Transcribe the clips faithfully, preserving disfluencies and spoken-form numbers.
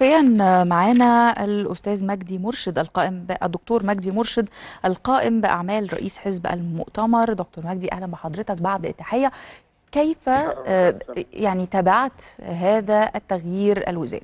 هاتفيا معانا الأستاذ مجدي مرشد القائم ب... الدكتور مجدي مرشد القائم بأعمال رئيس حزب المؤتمر. دكتور مجدي، أهلا بحضرتك بعد التحية. كيف آه، يعني تابعت هذا التغيير الوزاري؟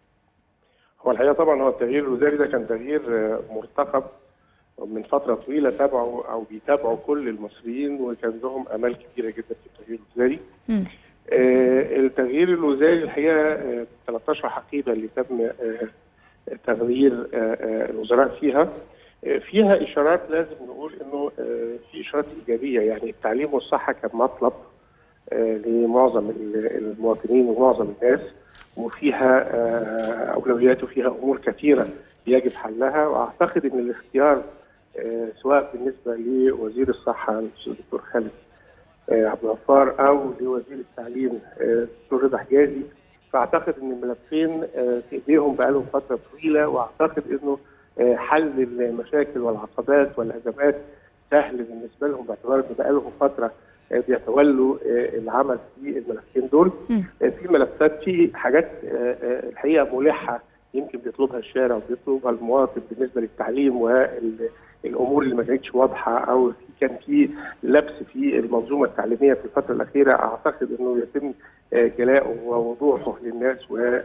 هو الحقيقه طبعا هو التغيير الوزاري ده كان تغيير مرتقب من فتره طويله، تابعه او بيتابعوا كل المصريين، وكان لهم امال كبيره جدا في التغيير الوزاري. م. آه التغيير الوزاري الحقيقه آه ثلاثة عشر حقيبه اللي تم آه تغيير آه آه الوزراء فيها آه فيها اشارات لازم نقول انه آه في اشارات ايجابيه. يعني التعليم والصحه كان مطلب آه لمعظم المواطنين ومعظم الناس، وفيها اولويات وفيها امور كثيره يجب حلها. واعتقد ان الاختيار سواء بالنسبه لوزير الصحه الدكتور خالد عبد الغفار او لوزير التعليم الدكتور رضا حجازي، فاعتقد ان الملفين في ايديهم بقالهم فتره طويله، واعتقد انه حل المشاكل والعقبات والازمات سهل بالنسبه لهم، باعتبار ان بقالهم فتره بيتولوا العمل في الملفين دول. في ملفات، في حاجات الحقيقه ملحه يمكن بيطلبها الشارع وبيطلبها المواطن بالنسبه للتعليم والامور اللي ما كانتش واضحه، او كان في لبس في المنظومه التعليميه في الفتره الاخيره. اعتقد انه يتم جلاؤه ووضوحه للناس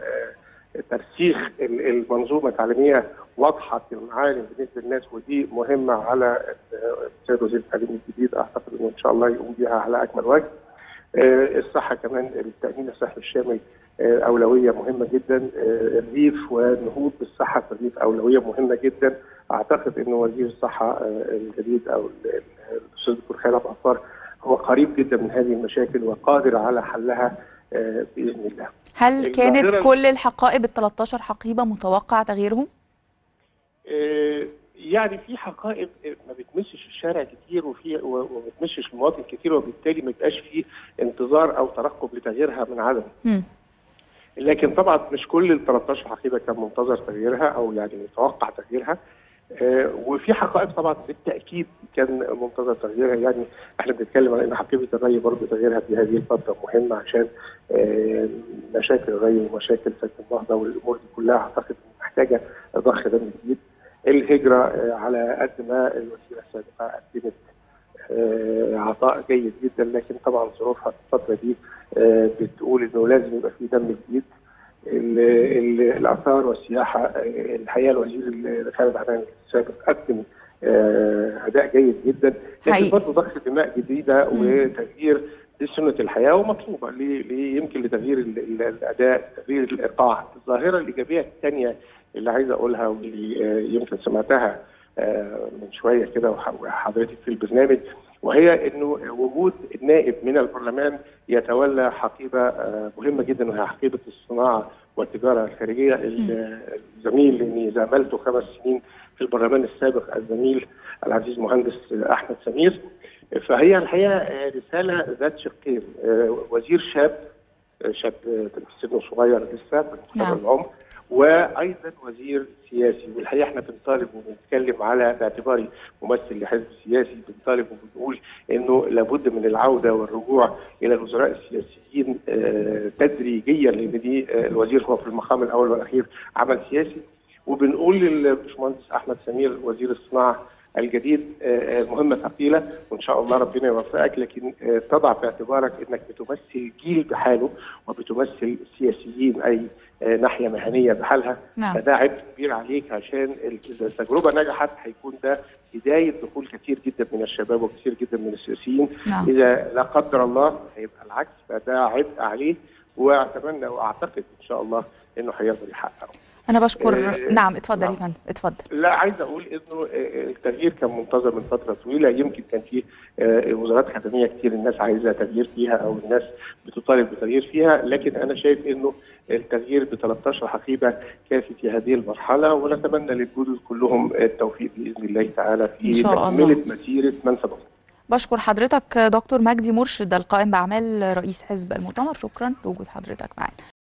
وترسيخ المنظومه التعليميه واضحه المعالم بالنسبه للناس، ودي مهمه على السيد وزير التعليم الجديد. اعتقد انه ان شاء الله يقوم بها على اكمل وجه. الصحه كمان، التامين الصحي الشامل اولويه مهمه جدا. الريف والنهوض بالصحه في الريف اولويه مهمه جدا. اعتقد انه وزير الصحه الجديد او الاستاذ الدكتور خالد عبد الغفار هو قريب جدا من هذه المشاكل وقادر على حلها باذن الله. هل كانت كل الحقائب ال ثلاثة عشر حقيبه متوقع تغييرهم؟ يعني في حقائب ما بتمسش الشارع كتير وفي وما بتمسش المواطن كتير، وبالتالي ما يبقاش في انتظار او ترقب لتغييرها من عدم. م. لكن طبعا مش كل ال ثلاثة عشر حقيبه كان منتظر تغييرها او يعني متوقع تغييرها. آه وفي حقائب طبعا بالتاكيد كان منتظر تغييرها. يعني احنا بنتكلم عن ان حقيبه الري برضه تغييرها في هذه الفتره مهمه، عشان آه مشاكل الري ومشاكل سد النهضه والامور دي كلها اعتقد محتاجه ضخ دم جديد. الهجره على قد ما الوزيره السابقه قدمت عطاء جيد جدا، لكن طبعا ظروفها في الفتره دي بتقول انه لازم يبقى في دم جديد. الاثار والسياحه الحقيقه الوزير خالد عبد السابق قدم اداء جيد جدا، لكن برضه ضخ دماء جديده وتغيير دي سنه الحياه ومطلوبه يمكن لتغيير الاداء، تغيير الايقاع. الظاهره الايجابيه الثانيه اللي عايز اقولها واللي يمكن سمعتها من شويه كده وحضرتك في البرنامج، وهي انه وجود النائب من البرلمان يتولى حقيبه مهمه جدا، وهي حقيبه الصناعه والتجاره الخارجيه. الزميل اللي زاملته خمس سنين في البرلمان السابق الزميل العزيز مهندس احمد سمير، فهي الحقيقه رساله ذات شقين. وزير شاب شاب سنه صغير لسه بمقتبل العمر، وايضا وزير سياسي. والحقيقه احنا بنطالب وبنتكلم على باعتباري ممثل لحزب سياسي، بنطالب وبنقول انه لابد من العوده والرجوع الى الوزراء السياسيين تدريجيا، لان دي الوزير هو في المقام الاول والاخير عمل سياسي. وبنقول للباشمهندس احمد سمير وزير الصناعه الجديد مهمه ثقيله، وان شاء الله ربنا يوفقك، لكن تضع في اعتبارك انك بتمثل جيل بحاله وبتمثل سياسيين اي ناحيه مهنيه بحالها. نعم. فده عبء كبير عليك، عشان اذا التجربه نجحت هيكون ده بدايه دخول كثير جدا من الشباب وكثير جدا من السياسيين. نعم. اذا لا قدر الله هيبقى العكس، فده عبء عليه، واتمنى واعتقد ان شاء الله انه هيقدر يحققه. أنا بشكر. آه نعم اتفضل يا فندم، اتفضل. لا، عايز أقول إنه التغيير كان منتظر من فترة طويلة. يمكن كان في وزارات خدمية كتير الناس عايزة تغيير فيها أو الناس بتطالب بتغيير فيها، لكن أنا شايف إنه التغيير ب ثلاثة عشر حقيبة كافي في هذه المرحلة، ونتمنى للجدد كلهم التوفيق بإذن الله تعالى في تكملة مسيرة من سبق. بشكر حضرتك دكتور مجدي مرشد القائم بأعمال رئيس حزب المؤتمر، شكرا لوجود حضرتك معنا.